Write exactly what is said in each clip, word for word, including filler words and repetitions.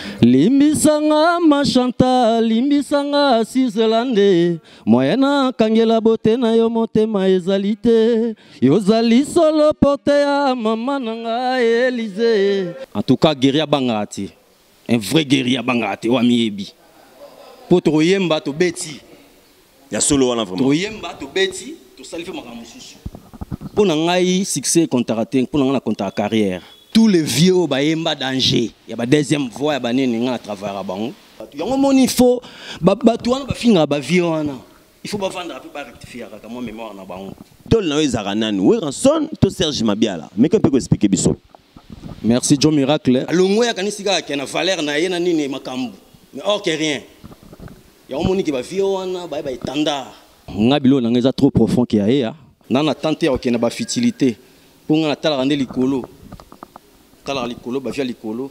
Limbisanga machanta, limbisanga Switzerlande. Moyena kangela bote na yo motema ezalite. Yozali solo pote ya mama nanga Élysée. En tout cas, guerrier bangati. Un vrai guerrier bangati wa miebi. Poto yemba to beti. Ya solo wana vraiment. To yemba to beti, to salife makamususu. Pour ngai succès contraté, pour ngai na contrat carrière. Tous les vieux baemba danger. Il y a ba deuxième voie ba nini nga travers bango. Yango moni faut ba batuana ba finga ba vieux wana. Il faut pas vendre après ba rectifier ka moi mémoire na bango. Tol na ezara nani, we ranson to Serge Mabiala. Mais que peut expliquer biso? Merci Joe Miracle. Alongo ya kanisika ka na valeur na yena nini makambu. Mais or que rien. Yango moni ki ba vieux wana ba ba itanda. Nga bilo na ngeza trop profond ki ya. Nana tenter ok na ba futilité. Pour nga tala rendre likolo. Kala likolo ba via likolo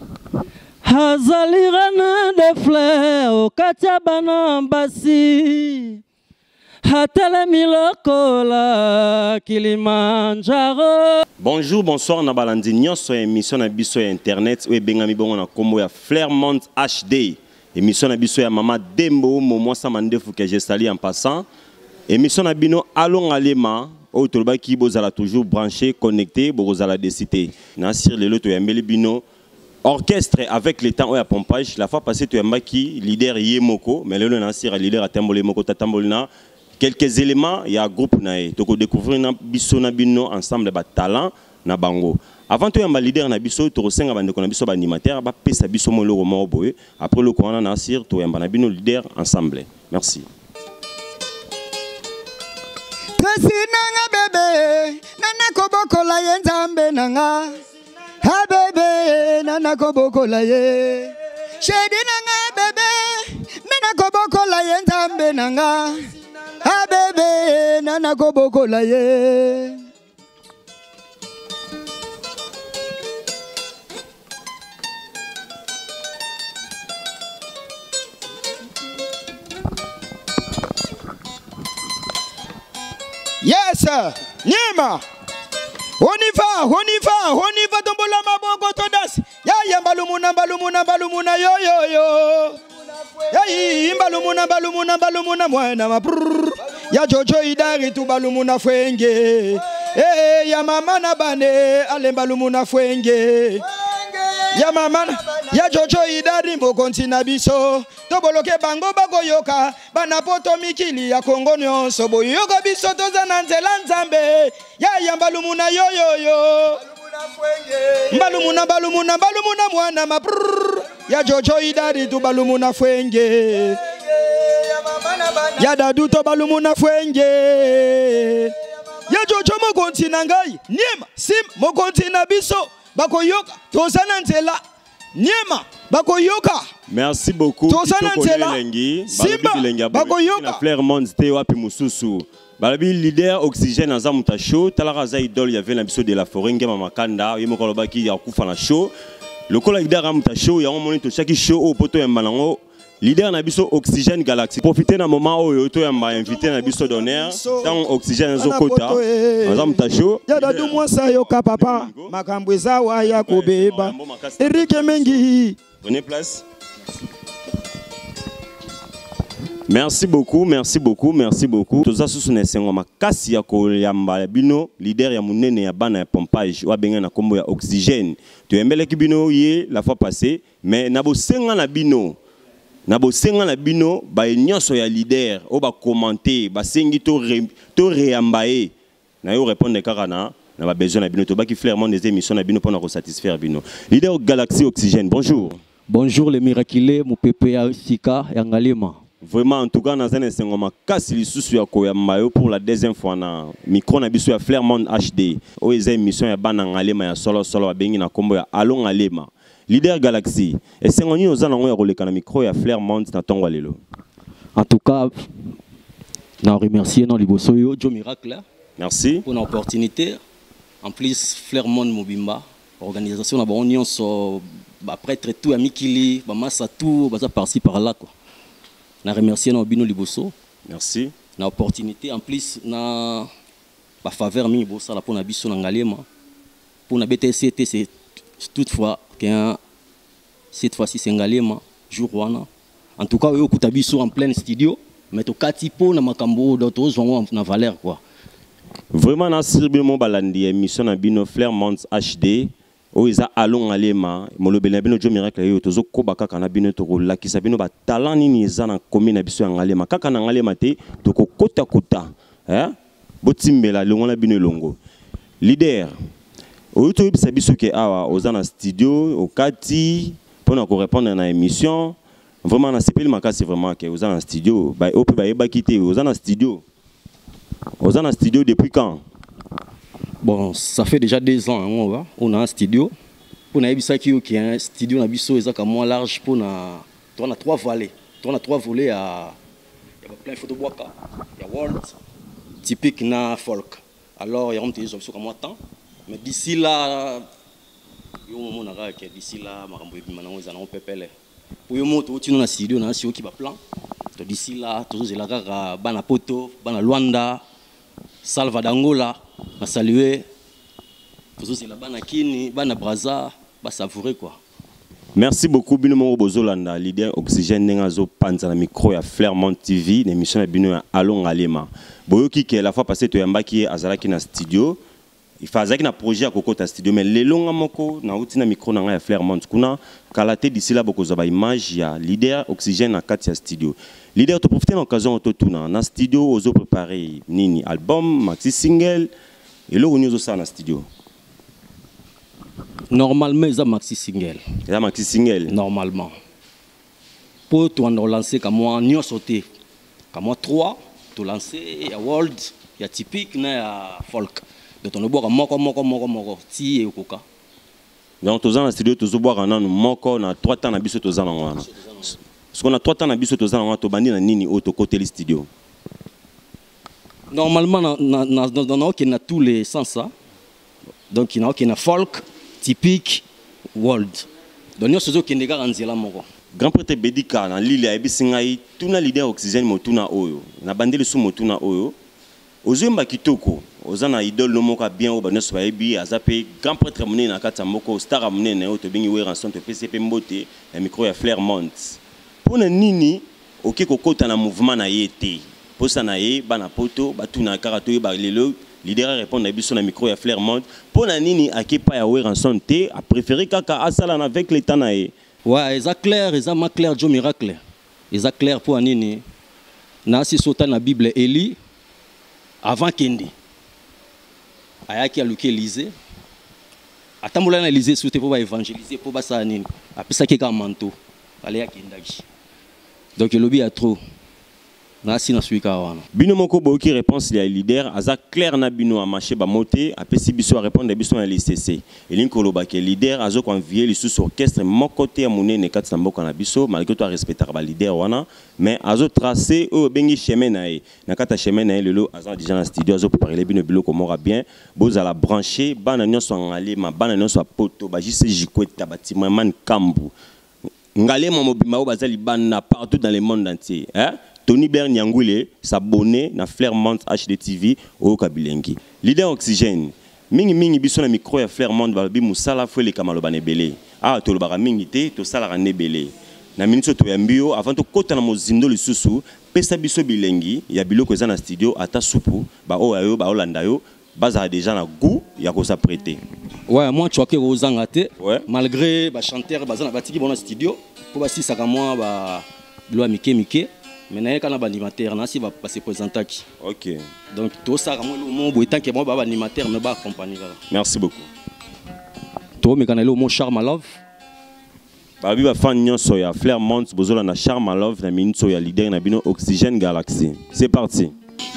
Hazalirana de fleurs au katabana basi Hatele milokola Kilimanjaro. Bonjour, bonsoir na balandi nyonso émission na biso ya internet ou bengami bongo na kombo ya Flairmont H D. Émission na biso ya Mama Dembo Momo Samandefu que j'ai sali en passant. Émission na bino Allons Alema. Autour qui bozala toujours branché, connecté, bozala décité. Nasir le loto yambeli bino orchestre avec le temps ou à pompage. La fois passée tu as qui leader Yemoko, mais le Nasir leader à Tambole Moko Tatambolina. Quelques éléments, il y a un groupe nae. Donc découvrir na biso na bino ensemble ba talent na bango. Avant tu yamba leader na biso, tu resenga bande ko na biso ba animateur, ba pesa biso mo loro mo boye. Après le corona Nasir tu yamba na bino leader ensemble. Merci. Nanga bebe, nana koboko la ye nzambe nanga. Ha bebe, nana koboko la ye. Shedi nanga bebe, nana koboko la ye nzambe nanga. Ha bebe, nana koboko la ye. Yes, Nyema. On y va, on y va, on y va, tombola mabongo todas. Ya ya balumuna balumuna balumuna yo yo yo. Ya yi balumuna balumuna balumuna mwana ma brrr. Ya jojo idari tu balumuna fwenge. Eh ya mama na bane ale balumuna fwenge. Ya mama ya jojo idari mbokonti na biso. Toboloke bango bago yoka bana poto mikili ya Kongo nyonso boyoka biso tozana nzela nzambe ya ya mbalumuna yo yo yo mbalumuna balumuna balumuna mwana ma ya jojo idari tu balumuna fwenge ya dadu to balumuna fwenge ya jojo mokonti na ngai Nyema sim mokonti na biso bako yoka tozana nzela Nyema bako yoka. Merci beaucoup. Tosana nzela Simba bako yoka Flairmont te wapi mususu. Balabi leader oxygène en zamuta show. Talara za idole ya vena biso de la forêt ngema makanda. Yemo koloba ki ya kufa na show. Lokola leader amuta show ya moni to chaque show au poto ya malango. Leader na biso oxygène galaxy. Profitez na moment oyo to ya mba invité na biso d'honneur. Tant oxygène zo kota. Zamuta show. Ya dadu mwasa yoka papa. Makambweza wa ya kobeba. Erike mengi. Prenez place. Merci beaucoup, merci beaucoup, merci beaucoup. Tout ça sous nesengo makasi ya ko yamba bino leader ya munene ya bana ya pompage wa benga na kombo ya oxygène. Tu embele ki bino ye la fois passée, mais na bo senga na bino. Na bo senga na bino ba nyonso ya leader o ba commenter, ba sengi to re, to réambaye. Na yo répondre kaka na na ba besoin na bino to ba ki Flairmont des émissions na bino pour na satisfaire bino. Leader Galaxy Oxygène, bonjour. Bonjour les miraculés, mon pépé à Sika et Angalema. Vraiment, en tout cas, dans un instant, on m'a cassé les sous pour la deuxième fois. Na micro na biso ya Flairmont H D. O eza émission ya bana Angalema ya solo solo bengi na kombo ya Allons Alema. Leader Galaxy. Et c'est ngoni oza na ngo ya roleka na micro ya Flairmont na tongo lelo. En tout cas, na remercier non liboso yo Joe Miracle. Merci pour l'opportunité. En plus Flairmont Mobimba, organisation na ba union so ba prêtre tout amikili, ba massa tout, ba par-ci par là quoi. Na remercier na bino liboso. Merci. Na opportunité en plus na ba faveur mi bossa la pour na biso na Ngalema. Pour na B T C T c'est toutefois qu'un Cette fois-ci, c'est Ngalema, jour wana. En tout cas, au Koutabiso en plein studio, mais au Katipo, na Makambo, d'autres ont na valeur quoi. Vraiment, na sirbi mo balandi émission na bino Flair Monts H D. O isa alon alema, molo bela bino jo miracle yo tozo koba kaka na bino to lakisa bino ba talent nini eza na commune na biso ya Ngalema. Kaka na Ngalema te to ko kota kota. Hein? Botimbela longo na bino longo. Leader. O to yebisa biso ke awa oza na studio, okati pour ko répondre na émission. Vraiment na sepeli makasi vraiment ke oza na studio, ba o pe ba yeba kité oza na studio. Oza na studio depuis quand? Bon, ça fait déjà deux ans, on va. On a un studio. On a qui a un studio, on a un moins large pour na. On a trois volets. On a trois volets à. Il y a plein de photos boaka. Il y a world, typique na folk. Alors il y a un petit option comme moi temps. Mais d'ici là, il y a un moment que d'ici là, on peut peler. Pour le moment, tu as un studio, on a un studio qui va plan. D'ici là, tout ça, c'est là, bana poto, bana Luanda, Salva d'Angola. On saluer. Tout ça, c'est là, bana Kini, bana Braza, bah savourer quoi. Merci beaucoup, Bino Moro Bozolanda, leader Oxygène Nengazo Panza, micro à Flair Mont T V, l'émission de Bino à Alon Alema. Boyoki qui est la fois passée, tu es en qui est à Zalaki na studio. Il faisait un projet à Coco ta studio, mais les longs amoko na outina micro na à Flair Mont. Kuna kalaté d'ici là beaucoup zaba image ya leader Oxygène à Katia studio. Leader, tu profites de l'occasion de tout na studio, aux préparé nini album, maxi single, et là on est aussi na studio. Normalement, ils ont maxi single. Ils ont maxi single. Normalement. Pour tout lancer comme moi, nous sauté. Comme moi trois, tout lancer, il y a world, il y a typique, il y a folk. Donc on boit moko moko moko moko ti et coca. Donc tous en studio tous boire en moko na trois temps na biso tous en wana. Parce qu'on a trois temps na biso tous en wana to bandi na nini auto côté le studio. Normalement na na dans dans qui na tous les sens ça. Donc il y a qui na folk typique world. Donc nous sommes qui n'est pas en moko. Grand prêtre Bedika na Lille a bisingai tuna leader Oxygène motuna oyo. Na bandeli sou motuna oyo. Ozemba kitoko, ozana idole no moka bien o baneso ba ebi azape grand prêtre monene na kata moko star monene o to bingi we ranson to P C P mbote na micro ya Flair Mont. Pona nini oke kokota na mouvement na yete. Posa na ye bana poto batuna karato ye ba lelo leader répond na biso na micro ya Flair Mont. Pona nini akepa ya we ranson te a préféré kaka asala avec l'état na ye. Ouais, ça clair, ça ma clair Joe miracle. Ça clair pour nini na si sota na Bible Eli avant Kendi. Ayaki a luké Élysée. Atambola na Élysée souté pour évangéliser pour basa nini. Après ça qui est manteau. Allez à Kendagi. Donc le lobby a trop. Na si na suika wana. Bino moko boki réponse ya leader aza clair na bino a marché ba moté après si biso a répondre biso na L C C. Elinko lobaki leader azo convier les sous orchestre moko te ya monene kat mboka na biso malgré toi respecter ba leader wana mais azo tracer o bengi chemin na e. Na kata chemin na e lelo aza déjà na studio azo préparer bino biloko mora bien boza la brancher bana nyonso ngale ma bana nyonso poto ba jise jikweta bâtiment man kambu. Ngale mo mobima o bazali bana partout dans le monde entier, hein? Tony Berniangoule s'abonner na Flair Mont H D T V au Kabilengi. Leader Oxygène. Mingi mingi biso na micro ya Flair Mont babi musala fo le kamalo banebele. Ah to lo bara mingi te to sala ranebele. Na minute to yambio avant to kota na mozindo lisusu pesa biso bilengi ya biloko za na studio ata supu ba o ayo ba olanda yo baza déjà na goût ya ko s'apprêter. Ouais, moi tu vois que ozanga te ouais. Malgré ba chanteur baza na batiki bon studio pour ba si saka moi ba lo mike mike. Mais quand on a un animateur, on va se présenter. Ok. Donc, tout ça, je tant que moi, je animateur, je vais accompagner. Merci beaucoup. Toi, mais quand on a le Charme Love. Babi va fan nyon soya Flair Mont bozola na Charme Love na minute soya leader na bino Oxygène Galaxy. C'est parti.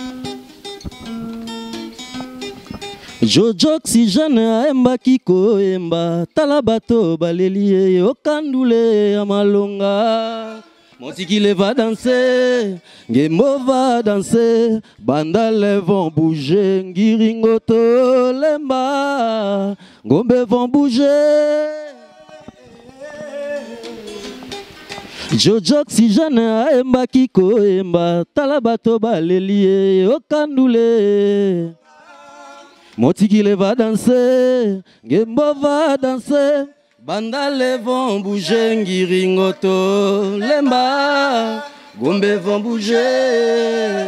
Jojo Oxygène aemba kiko emba talabato baleli okandule amalonga. Motikile va danser, Ngemo va danser, Bandale vont bouger, Ngiringoto lemba, Ngombe vont bouger. Jojo Oxygène aemba kiko emba, talabato baleli okandule. Motikile va danser, Ngemo va danser, Bandale vont bouger, Ngiringoto, Lemba, Gombe vont bouger.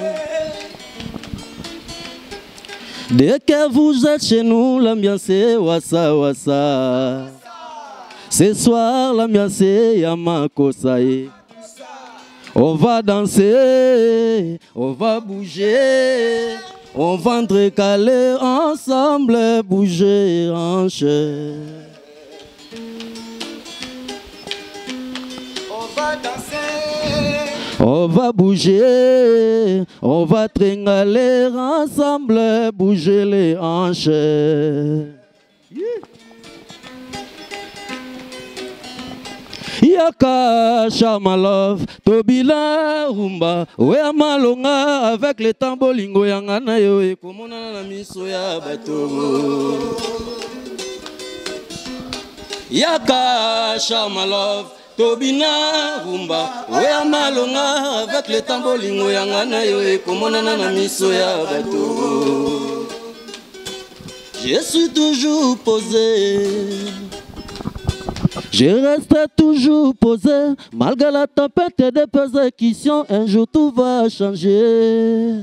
Dès que vous êtes chez nous, l'ambiance est wassa wassa. Ce soir, l'ambiance est Yamakosae. On va danser, on va bouger, on va entrecaler ensemble, bouger en chair. On va danser, on va bouger, on va tringaler ensemble, bouger les hanches. Yaka Shamalov, Tobila Rumba, Wea Malonga avec les tambolingo yangana yo e komona na miso ya bato. Yaka Shamalov, Tobina Rumba, Wea Malonga avec les tambolingo yangana yo e komona na miso ya bato. Je suis toujours posé. Je reste toujours posé, malgré la tempête et des persécutions, un jour tout va changer.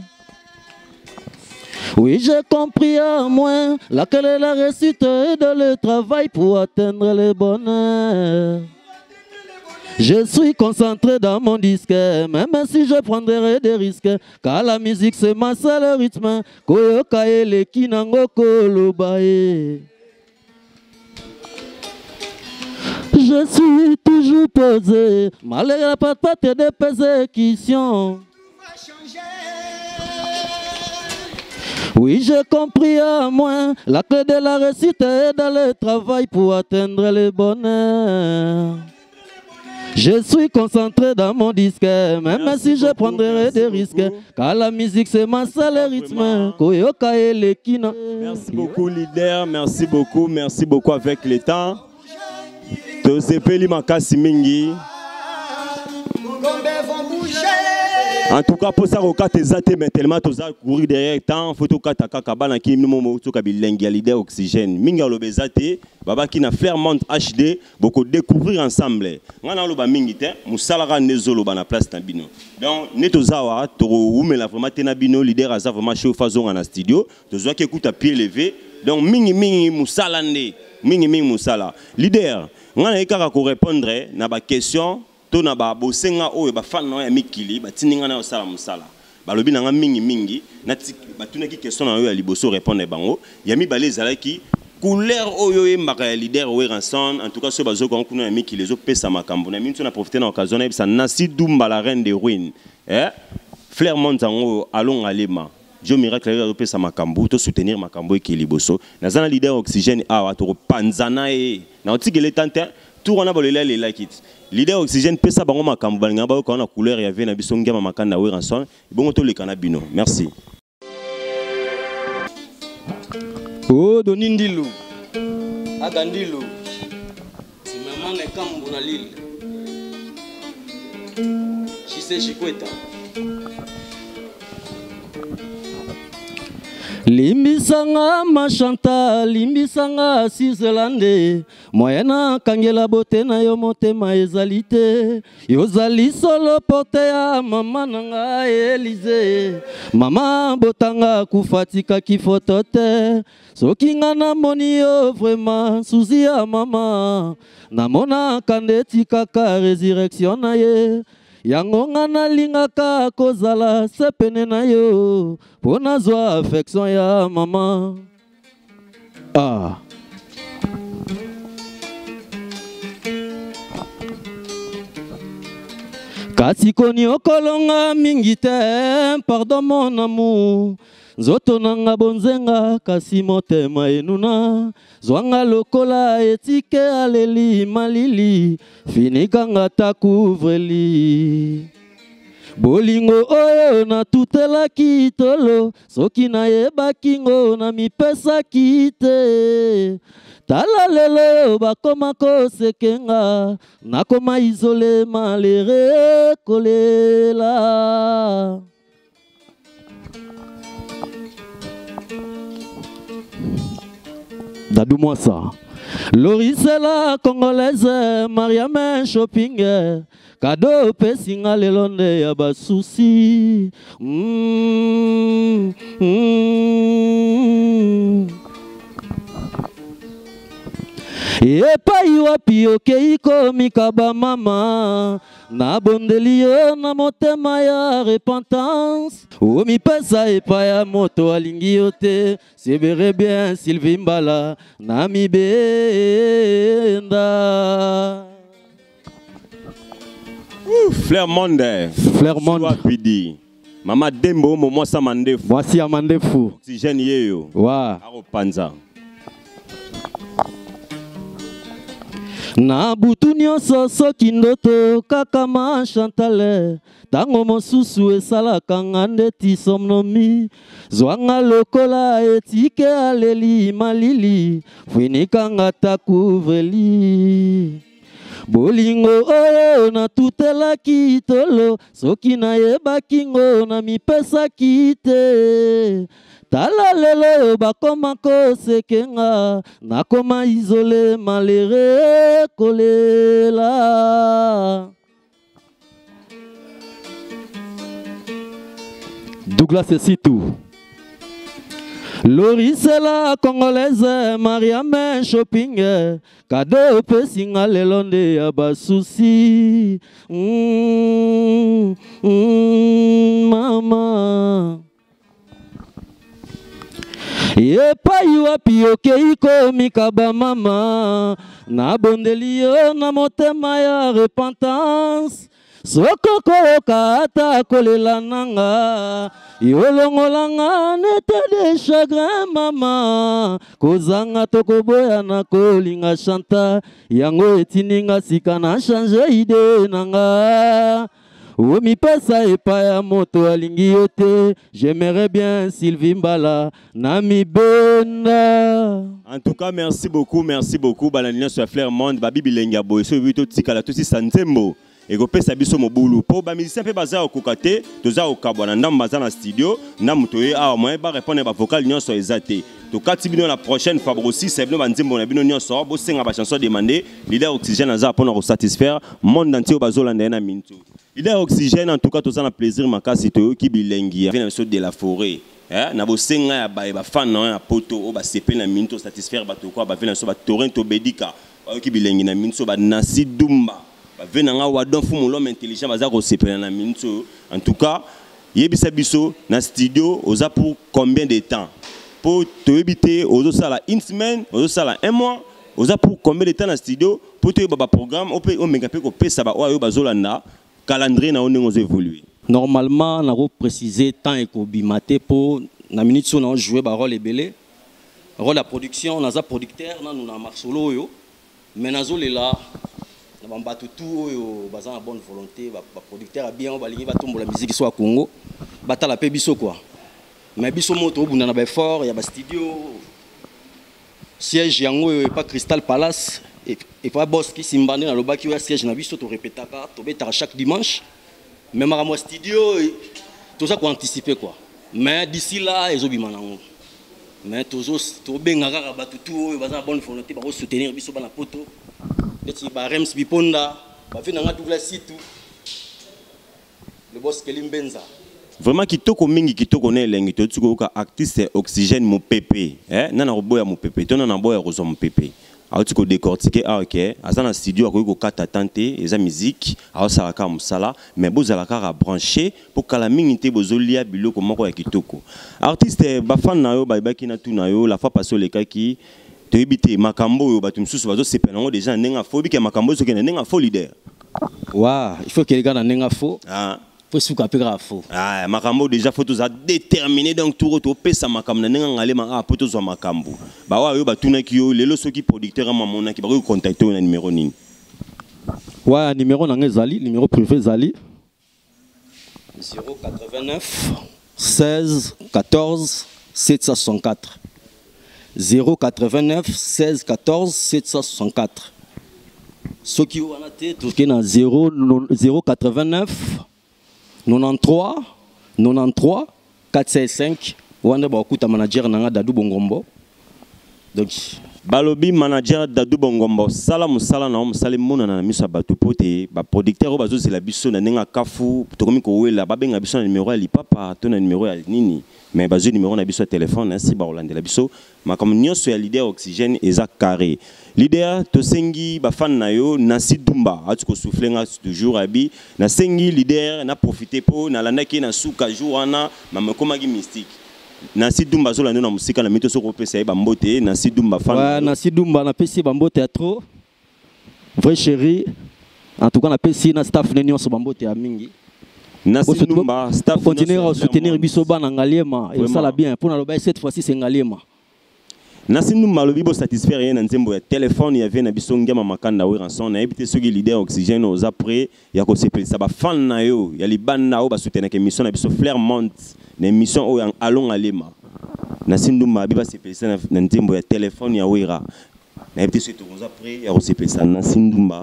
Oui, j'ai compris à moi, laquelle est la réussite et de le travail pour atteindre le bonheur. Je suis concentré dans mon disque, même si je prendrai des risques, car la musique c'est ma seule rythme, koyoka ele kinango kolobae. Je suis toujours posé, malgré la patate de persécutions. Oui, j'ai compris à moi, la clé de la réussite est dans le travail pour atteindre le bonheur. Je suis concentré dans mon disque, même merci si je beaucoup, prendrai des risques, beaucoup. Car la musique c'est ma seule rythme. Merci beaucoup leader, merci beaucoup, merci beaucoup avec le temps. Tosepeli makasi mingi. En tout cas, pour ça, au cas de mais tellement tous courir derrière temps, photo kataka kabana qui nous moto kabilengi leader oxygène. Minga lobezate, baba qui na Fairmont H D, beaucoup découvrir ensemble. Ngana loba mingi te, musalara nezolo bana place na bino. Donc netozawa toro umela vraiment tena bino leader aza vraiment chef fazon na studio, tozoa ki écoute à pied levé. Donc mingi mingi musalande, mingi mingi musala. Leader, ngana ekaka ko répondre na ba question. To na ba bosenga oyo ba fan na ya mikili ba tininga na osala musala ba lobi na nga mingi mingi na ba tunaki question na yo ya liboso répondre bango ya mi baleza laki couleur oyo e maka leader oyo ranson en tout cas so bazo ko kuna ya mikili zo pesa makambo na mintu na profiter na occasion na bisa Nasi Dumba la reine des ruines eh Flair Montango along alema Dieu miracle zo pesa makambo to soutenir makambo e liboso na zana leader oxygène awa to panzana e na otigele tante tout on a bolé les likes leader oxygène pesa bango makambo balinga ba ko na couleur ya vena biso ngema makanda we ranson bongo to le kanabino merci. Oh donindilo agandilo simamane kambu na lile chise chikweta limbisanga machanta limbisanga Switzerland moyena kangela bote na yo motema ezali te yozali solo porte ya mama nanga Elize mama botanga kufatika kifoto te soki nga namoni yo vraiment suzi ya mama namona kandeti kaka résurrection na ye yango nga nalingaka kozala sepene na yo po nazwa affection ya mama. Ah. Kasi koni okolonga mingi te, pardon mon amour. Zoto nanga bonzenga kasi motema enuna zwanga lokola etike aleli malili finikanga takuvreli bolingo oyo na tutela kitolo soki na yebaki ngo na mipesa kite tala lelo bakoma kosekenga nakoma isole malere kolela. Dadou-moi ça. Loris la congolaise, Mariam shopping. Cadeau pesinga lelonde ya basusi. Mm, mm. Epai wapi okei komika ba mama na bondeli yo na motema ya repentance omipesa epai ya moto alingi yo te sebere bien Sylvie Mbala na mibenda. Fleur Monde. Fleur Monde. Mama Dembo mo sa mandefu. Voici amandefu. Oxygène yeyo. Wa. Aro panza. Na butu nyonso soki ndoto kaka ma Chantal tango mosusu esalaka nga ndeti somnomi zwanga lokola etike aleli malili fuinikanga takuvreli bolingo oyo natutelaki tolo soki nayebaki ngo na mipesaki te tala lelo bakoma kosekenga nakoma isole malere kolela. Douglas Esitou. Loris la congolaise, Mariam shopping. Cadeau pesinga lelonde ya basusi. Mm, mm, mama. Epai wapi okei komika ba mama na bondeli yo na motema ya repentance soko koyoka ata kolela nanga yolongolanga nete de chagrin mama kozanga tokoboya na kolinga chanta yango etininga sika na change ide nanga. Omi pesa epai ya moto alingi yo te j'aimerais bien Sylvie Mbala na mibenda. En tout cas, merci beaucoup, merci beaucoup. Balanina sur Fleur Monde, babi bilenga boy, so vito tikala to si santembo. Et go pesa biso mobulu. Po ba musicien pe baza okokate, toza okabwana ndam baza na studio, ndam toye a moyen ba répondre ba vocal nyonso ezate. To kati bino la prochaine fois aussi c'est bino banzimbo na bino nyonso bo senga ba chanson demandé, leader Oxygène aza pour nous satisfaire monde entier bazolanda na mintu. Leader Oxygène en tout cas toza na plaisir makasi to ki bilengi ya na so de la forêt. Eh na bo senga ya ba ba fan na poto o ba sepe na mintu satisfaire ba to ko ba vena so ba Torrento Bedika. Ba ki bilengi na mintu ba Nasi Dumba. Venanga wadon fu l'homme intelligent baza ko sepela na minto. En tout cas, yebisa biso na studio oza pour combien de temps? Pour te éviter ozo sala une semaine, ozo sala un mois, oza pour combien de temps na studio pour te baba programme o pe o mengape ko pesa ba oyo bazolanda calendrier na onengo zo évoluer. Normalement, na ko préciser temps et ko bimate pour na minute so na jouer ba rôle ebele. Rôle la production, na za producteur na nous na Marcelo yo. Mais nazo lela na tout baza na bonne volonté ba producteur a bien balingi ba tombola musique soit Congo batala pe biso quoi mais biso moto bunda na ba fort ya ba studio siège yango et pas Crystal Palace et et pas boss qui simbane na lobaki ya siège na biso to répétaka to beta chaque dimanche même à moi studio tout ça pour anticiper quoi mais d'ici là ezobima nango mais toujours to bengaka ba tout baza na bonne volonté ba soutenir biso ba na poto. Rems Biponda, le boss Kelimbenza. Vraiment kitoko mingi kitoko ne lengi to tsuko ka artiste Oxygène mo pépé eh nana roboya mo pépé to nana boya rozo mo pépé a tsuko décortiquer ah OK azana studio ko ko kata tante eza musique a sala ka musala mais bozala ka brancher pour kala mingi te bozolia biloko moko ya kitoko artiste ba fan na yo ba ba kina tu na yo la fois passé le kaki to ebité makambo yo batu msusu bazo sepenango déjà nenga fo bike makambo so kene nenga fo leader wa il faut que les gars na nenga fo ah faut suka pega fo ah makambo déjà faut tous a déterminer donc tout to pesa makambo na nenga ngale ma ah poto zo makambo ba wa yo batu na ki yo lelo soki producteur ma mona ki ba ko contacter na numéro nini wa numéro na ngezali numéro privé zali zéro quatre-vingt-neuf seize quatorze sept cent soixante-quatre zéro quatre-vingt-neuf seize quatorze sept cent soixante-quatre. Ce qui est tout qui est zéro quatre-vingt-neuf quatre-vingt-treize quatre-vingt-treize quatre cent cinq. On a beaucoup de managers dans Dadou Bongombo. Donc Balobi manager Dadou Bongombo sala musala na musala mona na miso batu pote ba producteur bazo c'est la biso na nenga kafu tokomi ko wela ba benga biso na numéro ya lipapa to na numéro ya nini mais bazo numéro na biso téléphone ainsi ba Hollande la biso ma comme nyonso ya leader oxygène eza carré leader to sengi ba fan na yo na sidumba atu ko souffler nga toujours abi na sengi leader na profiter po na landaki na suka jour ana mama komaki mystique. Nasi Dumba zola na musika na mito soko pesa ba mbote Nasi Dumba fan. Ouais, Nasi Dumba na pesi ba mbote trop. Vrai chéri. En tout cas na pesi na staff nenyo so ba mbote ya mingi. Nasi Dumba staff continuer à soutenir biso ba na ngaliema et ça la bien pour na loba cette fois-ci c'est ngaliema. Nasi Dumba lobi bo satisfaire rien na nzembo ya téléphone ya vient na biso ngema makanda we ranson na ebité soki leader oxygène aux après ya ko sepelisa ba fan na yo ya libana o ba soutenir ke mission na biso Flairmont. L'émission où allons à Lima. Nasindumba biba sepelisa na ntimbo ya téléphone ya wera. Na ebité surtout après ya sepelisa Nasindumba.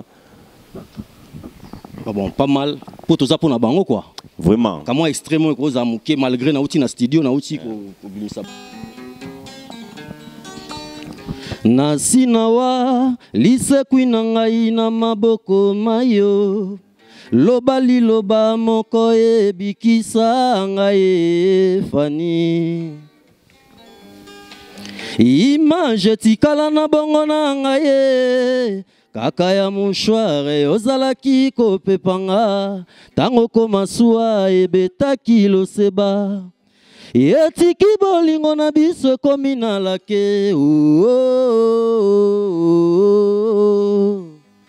Bon, pas mal. Pour tout ça pour na bango quoi. Vraiment. Comment extrêmement gros amuké malgré na outi na studio na outi ko ko Nasinawa lise kwina ngai na maboko mayo. Loba li loba moko e bikisa ngai fani image tikala na bongo na ngai kaka ya mouchoir ozalaki kopepanga tango komasuwa ebetaki loseba etiki bolingo na biso komi na lake oh, oh, oh.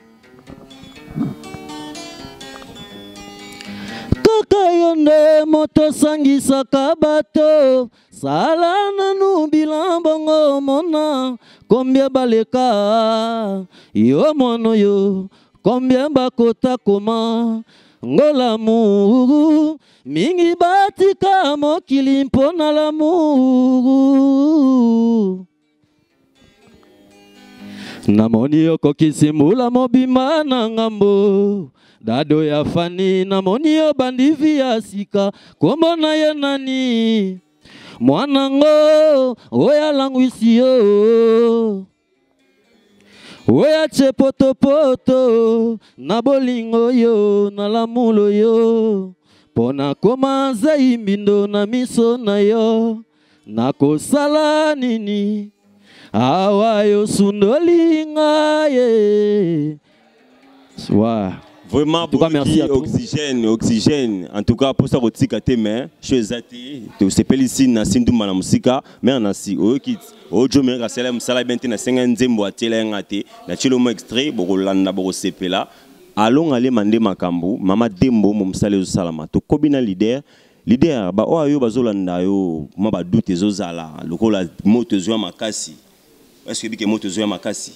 Kayonde moto sangisa kabato sala nanu bilambongo mona combien baleka yo mono yo combien bakota koma ngolamu mingi batika mokili mpona lamu namoni okokisi mbula mobima na ngambo Dado ya fani na moni yo bandi via sika kombo na ye nani mwanango oya langwisi yo oya che poto poto na bolingo yo na lamulo yo pona koma zei mbindo na miso na yo na kosala nini awa yo sundolinga ye Wow. Vraiment, en tout cas, merci à oxygène, oxygène. En tout cas, pour ça, tu as tes mains, je suis athée. Tu sais pas ici, na sindu mana musika, mais on a si, oh kit, oh je me rassemble, musala benti na cinquante zembo à télé ngate, na chilo mo extrait, boro landa boro sepela. Allons aller mander makambu, mama dembo mo musale salama. To kobina leader, leader, ba o ayo bazolanda yo, ma ba doute zozala, lokola moto zo makasi. Est-ce que bi ke moto zo makasi?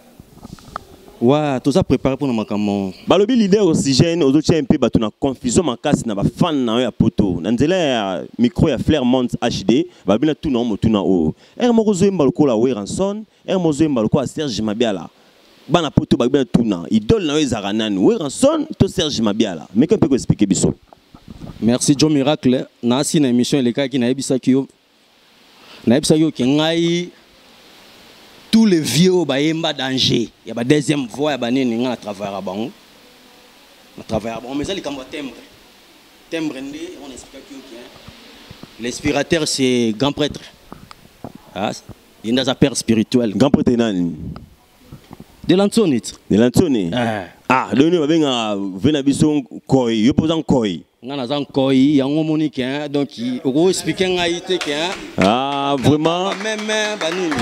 Ouais, tout ça préparé pour nous makamon. Balobi leader oxygène, aux autres un peu batu na confusion makasi na ba fan na ya poto. Na nzela micro ya Flairmont H D, ba bina tout na mo tout na o. Er mo zo mbaloko la Weranson, er mo zo mbaloko a Serge Mabiala. Bana poto ba bina tout na. Idole na ezara nani Weranson to Serge Mabiala. Mais qu'on peut expliquer biso. Merci Joe Miracle. Na si na émission les cas qui na ebisa kio. Na ebisa kio ki ngai tous les vieux baemba danger il y a ba deuxième voix ya banene nga travailler bango na travailler bon mais ça les cambo timbre timbre ndé on explique que l'inspirateur c'est grand prêtre ah il y a sa père spirituel grand prêtre nani de l'Antonite de l'Antonite ah ah le nous ba nga vena biso koi yo posant koi nga na zan koi yango monique donc on expliquer nga ité que ah vraiment même banini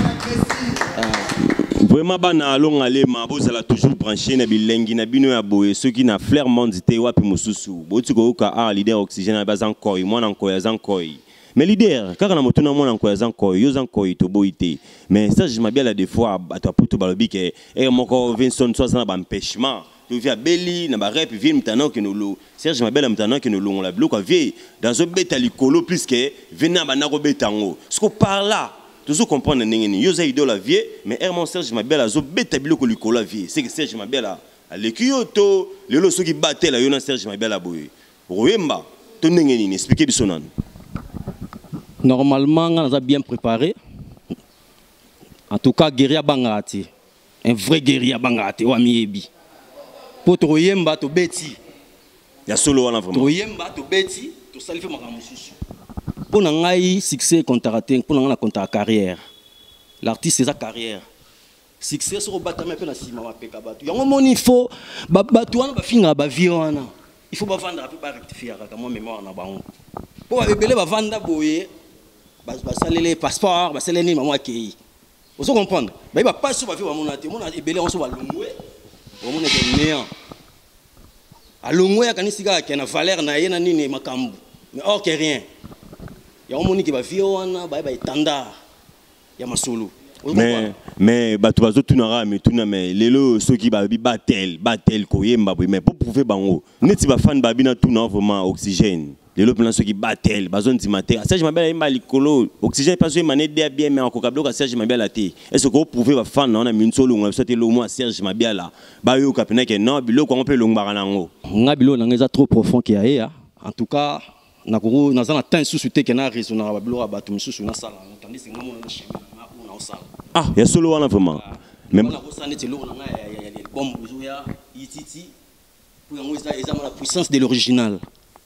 Vraiment, bana along alema bozala toujours branché na bilengi na bino ya boye ceux qui na Flairmont te wapi mususu boti ko ka a leader oxygène na bazan koi moi na koi azan koi mais leader kaka na motuna moi na koi azan koi yo zan koi to boité mais ça je m'abia la des fois bato poto balobi ke e moko Vincent soit na ba empêchement to via beli na ba rep vient mtana ke no lo Serge Mabela mtana ke no lo on la bloque vie dans un beta likolo plus que venir ba na ko betango ce qu'on par là toujours comprendre n'engeni yo za idole la vie mais Hermon Serge Mabela zo beta biloko likolo la vie c'est que Serge Mabela alekioto lelo soki batela yo na Serge Mabela boye royemba to n'engeni ni expliquer biso nan normalement on a bien préparé En tout cas, guerrier bangati. Un vrai guerrier bangati. Ou amiebi. Pour Troyemba, to beti. Il y a solo vraiment. Troyemba, to beti. To salife makamususu. Pour n'angai succès contraté, pour n'angai la carrière. L'artiste c'est sa carrière. Succès sur le bâtiment, il y a un moment il faut il faut vendre un peu pour rectifier la mémoire. Pour vendre les passeports, les maman accueillis. Vous comprenez? Il va pas sur la vie, on a été on se va l'ongoué. On est néant. À l'ongoué, il y a une valeur, il y a une makambu. Mais or que rien. Il y a un moment qui va vivre, il y a un standard. Il y a un solo. Mais mais bah tu vas tout nara mais tout na mais les lots ceux qui ba batel batel koyemba mais pour prouver bango neti ba fan ba bina tout na vraiment oxygène les lots ceux qui batel bazon di matin Serge Mabela imba likolo oxygène pas mané bien mais encore kablo ka Serge Mabela té est-ce que prouver ba fan on a min solo on sauter le moi Serge Mabela ba yo kapena ke non bilo ko on peut longba nango ngabilo nangeza trop profond qui a en tout cas na ko na za na temps sous te ke na raisonner ba bilo ba tout sous na sala tandis que ngamo na chemin na sala. Ah, il y a solo vraiment. Même la puissance de l'original.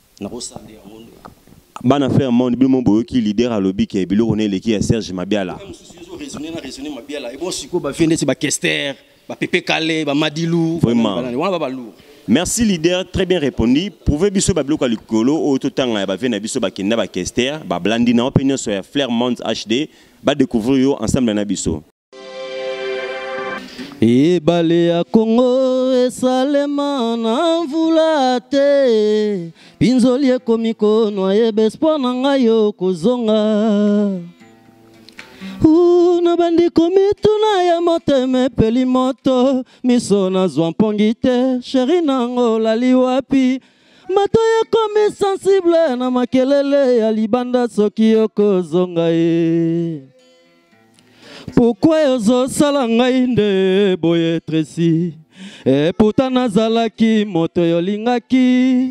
Bana frère mon bimo boyo qui leader à lobby qui est bilo on est l'équipe à Serge Mabiala. Raisonner na raisonner Mabiala et bon siko ba vendre ba Kester, ba Pepe Calais, ba Madilou. Vraiment. Merci leader, très bien répondu. Pouvez biso ba bloka likolo au tout temps ba vena biso ba kenda ba Kester, ba Blandina opinion sur Flairmont H D. Va découvrir yo ensemble na biso. E bale ya Congo esalema na mvula te pinzoli ekomikono yebespo na ngai yo kozonga una bandiko mituna ya moteme peli moto miso nazwa mpongi te sheri nango lali wapi mato yekomi sensible na makelele ya libanda soki yokozonga ye pourquoi yozosala ngai nde boye tresi e pourtant nazalaki moto yolingaki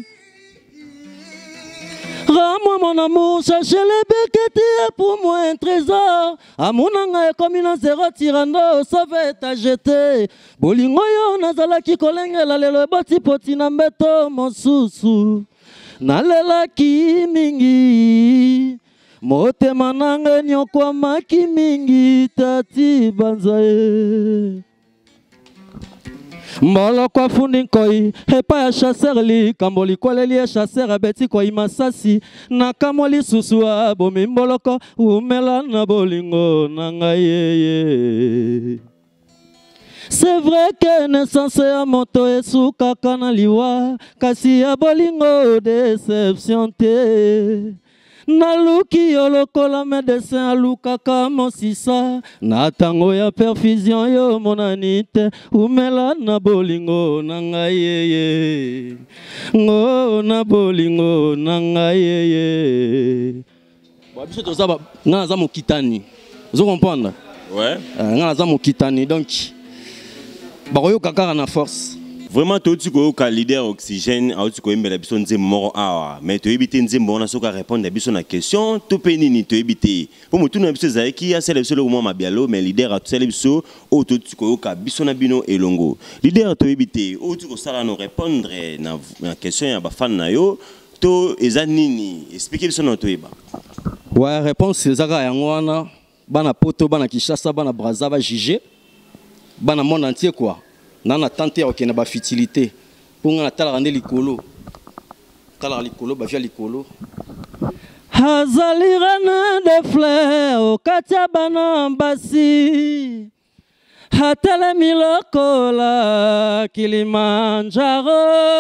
rends-moi mon amour, cherchez les béquettes pour moi un trésor. Amour nanga comme une zéro tirando, sauve ta jeté. Bolingo yo nazalaki kolengela lelo boti poti na mbeto mosusu. Nalelaki mingi, motema nanga nyokwamaki mingi tati banzae. Mbolo kwa fundi nkoi, hepa ya chasseur li, kamboli kwa leli ya chasseur abeti kwa imasasi, na kamoli susua, bomi mboloko, umela na bolingo, nanga yeye. C'est vrai que naissance ya moto esuka kana liwa, kasi ya bolingo déception te. Naluki yo lokola médecin alukaka mosisa na tango ya perfusion yo monanite umela na bolingo na ngai yeye ngo na bolingo na ngai yeye ba biso tozaba nga za mokitani vous comprendre ouais nga za mokitani donc ba koyo kaka na force. Vraiment, tu as un leader oxygène, tu as un besoin de mort, mais tu as évité de répondre à la question, tu peux ni éviter. Pour moi, tu as besoin qui a celle le moment bialo, mais leader a celle besoin au tu as besoin bino et longo. Leader tu éviter, au tu as nous répondre à la question à fan na yo, tu es nini, expliquer son auto eba. Ouais, réponse c'est Zara Yangwana, bana poto, bana Kishasa, bana Brazza, jugé, bana monde entier quoi. Nana tante ya okena ba futilité pour nga tala rande likolo tala likolo ba via likolo hazali rana de fleurs o katia bana mbasi hatele milokola Kilimanjaro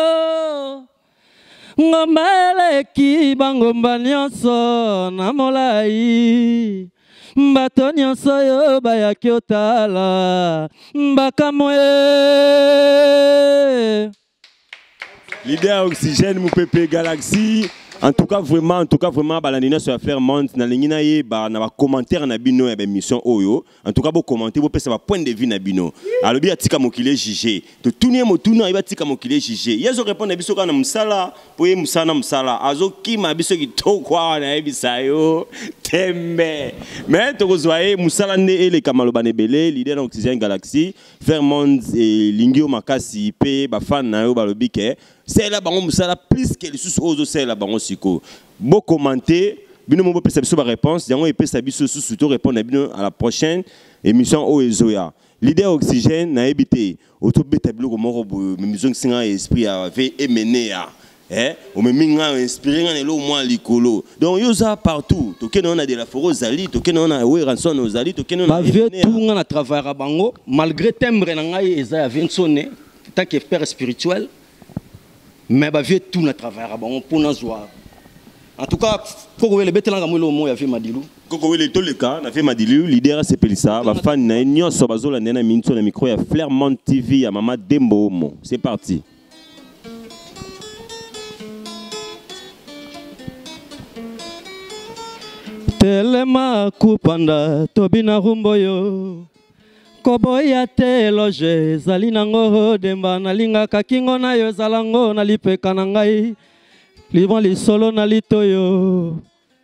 ngomele ki bangomba nyonso na molai Mbato nyonso yo bayaki otala mbakamwe. Leader oxygène mon pépé Galaxy En tout cas vraiment, en tout cas vraiment, balandina sur la Flair Monde, na lingina ye ba na ba commentaire na bino ya ba émission oyo. En tout cas bo commenter, bo pesa ba point de vue na bino. Alors bi atika mokile jugé. To tunie mo tuna iba tika mokile jugé. Yezo répondre na biso kana musala, po ye musana musala. Azo kima biso ki to kwa na ebisa yo. Tembe. Mais to kozwaye musala ne ele kamaloba nebele, leader d'Oxygène Galaxy, Flair Monde et Lingio Makasi pe ba fan na yo ba lobike. C'est là bango musala plus que les sous autres c'est là bango siko. Beau commenter, bino mo pesa biso ba réponse, yango epesa biso sous to répondre bino à la prochaine émission o ezoya. Leader Oxygène na ebité, auto beta biloko moko bo maison singa esprit avait émené ya. Eh, o me minga inspiré ngane lo moi likolo. Donc yoza partout, to kena on a de la foro zali, to kena on a we ranson nos zali, to kena on a vie tout ngana travailler bango malgré timbre na ngai eza ya vinsonné tant que père spirituel. Mais bah vieux tout notre travail bon pour nous voir. En tout cas, Koko le betelanga mulo mo ya vie Madilu. Koko le to le cas na vie Madilu leader c'est Pelissa, ba fan na nyonso bazola nena minso na micro ya Flair Monde T V ya Mama Dembo Mo. C'est parti. Telema kupanda tobina rumboyo. Koboya te loge zali nango demba nalinga kakingo na yo zalango na lipeka na ngai livon li solo na litoyo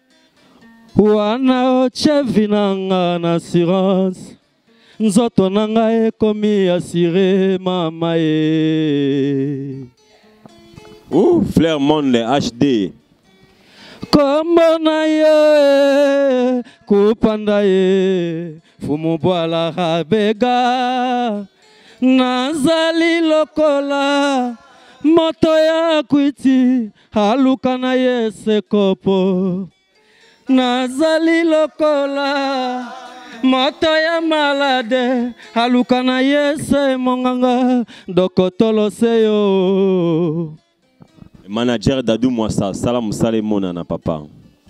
wana ochevi nanga na assurance nzoto na ngai komi assuré mama e. Oh Flair Monde le H D. Kombo na ye kupanda ye fumu bwala habega nazali lokola moto ya kwiti haluka na ye sekopo nazali lokola moto ya malade haluka na ye se monganga dokotolo seyo. Manager Dadou Mwasa, salam salé mona na papa.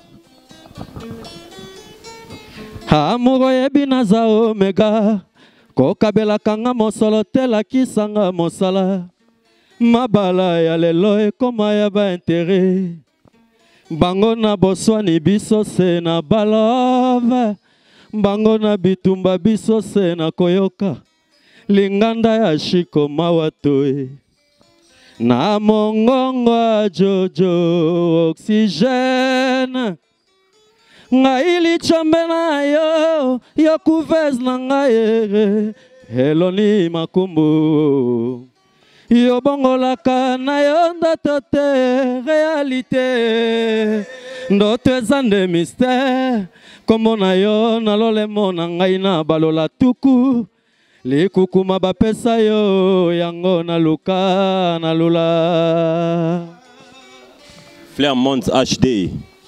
Amuro yebi naza omega, kokabela kanga mosolo tela kisanga mosala. Mabala ya lelo ekoma ya ba intérêt. Bango na boswani biso se na balove. Bango na bitumba biso se na koyoka. Linganda ya shiko mawatoe. Na mongongo Jojo Oxygène Ngaili chombe na yo Yo kuvez na ngaye Heloni makumbu Yo bongolaka na yo ndotote Réalité Ndoto ezande mystère Kombo na yo na lole mona ngai na balola tuku li kukuma bapesa yo yango na luka na lula. Flair Monde H D.